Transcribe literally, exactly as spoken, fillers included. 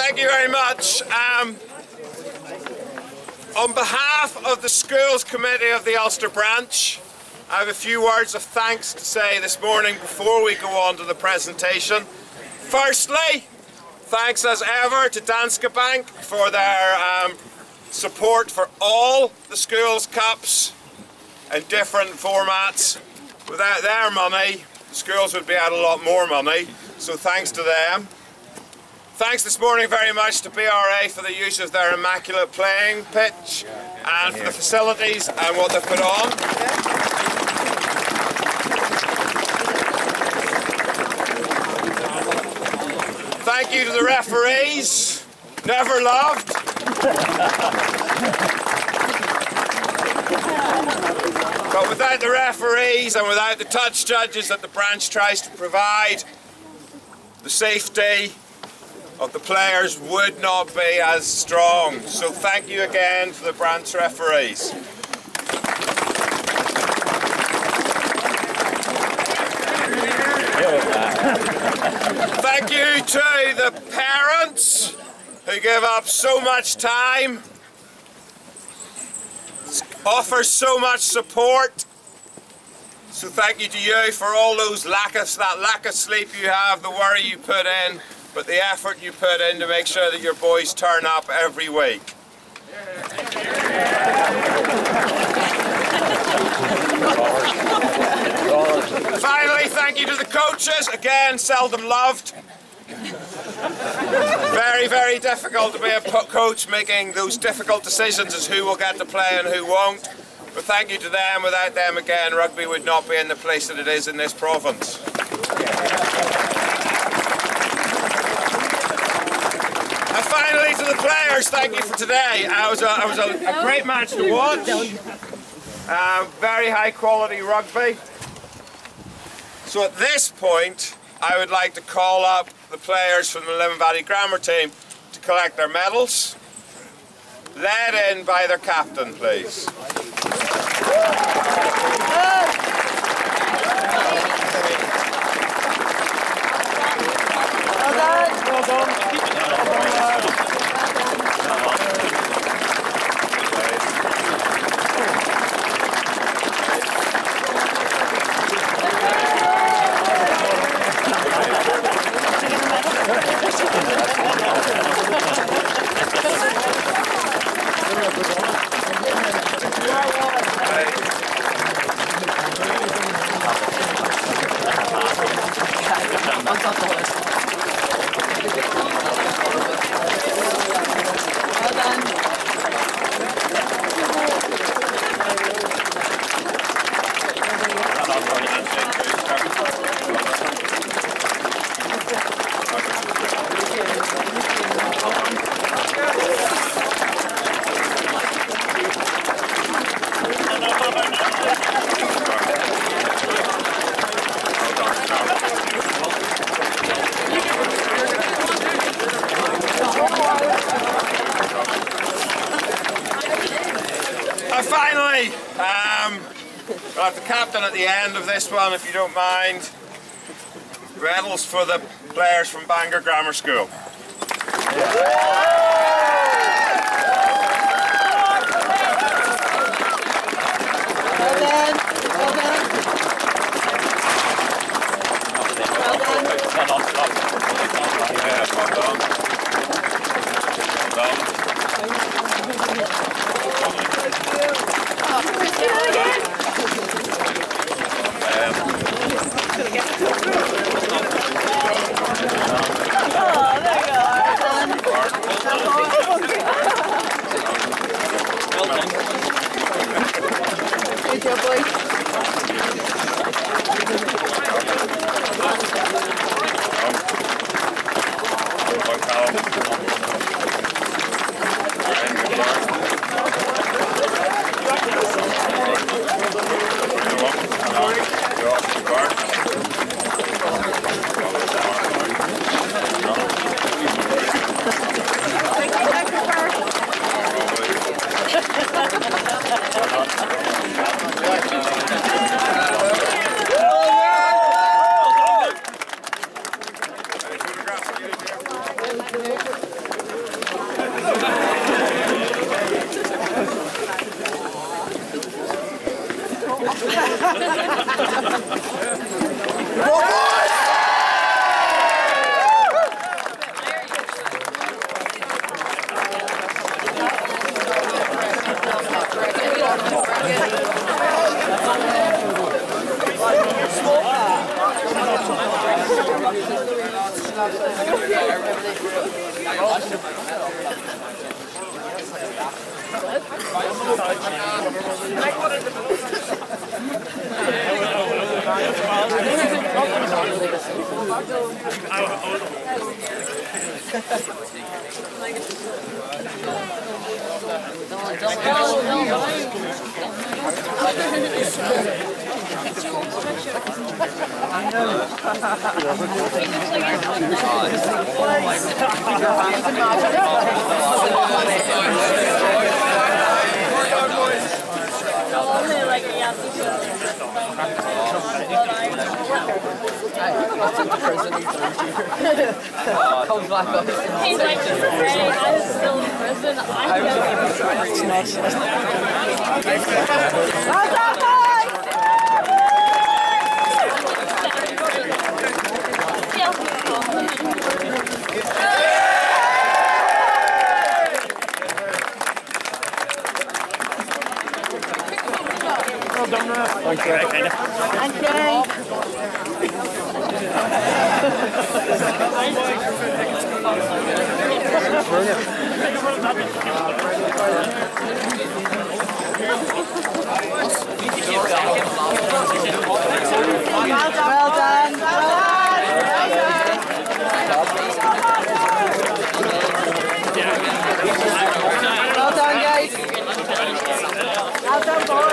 Thank you very much. Um, on behalf of the Schools Committee of the Ulster branch, I have a few words of thanks to say this morning before we go on to the presentation. Firstly, thanks as ever to Danske Bank for their um, support for all the schools cups in different formats. Without their money, schools would be out a lot more money, so thanks to them. Thanks this morning very much to B R A for the use of their immaculate playing pitch and for the facilities and what they've put on. Thank you to the referees, never loved. But without the referees and without the touch judges that the branch tries to provide, the safety of the players would not be as strong. So thank you again to the branch referees. Thank you to the parents who give up so much time, offer so much support. So thank you to you for all those lack of, that lack of sleep you have, the worry you put in, but the effort you put in to make sure that your boys turn up every week. Finally, thank you to the coaches, again seldom loved. Very, very difficult to be a coach making those difficult decisions as who will get to play and who won't. But thank you to them. Without them, again, rugby would not be in the place that it is in this province. And finally to the players, thank you for today. Uh, it was a, it was a, a great match to watch. Uh, very high quality rugby. So at this point, I would like to call up the players from the Limavady Grammar team to collect their medals, led in by their captain, please. Well done. Well done. And finally, um, we'll have the captain at the end of this one, if you don't mind. Medals for the players from Bangor Grammar School. Well done. Well done. Well done. Yeah, well done. Well done. Good job, boys. He's like, just afraid I was still in prison. I Well done, boys! Well done, Ralph. Thank you. Thank you. Well done. Well done. Well done, guys. Well done, boys.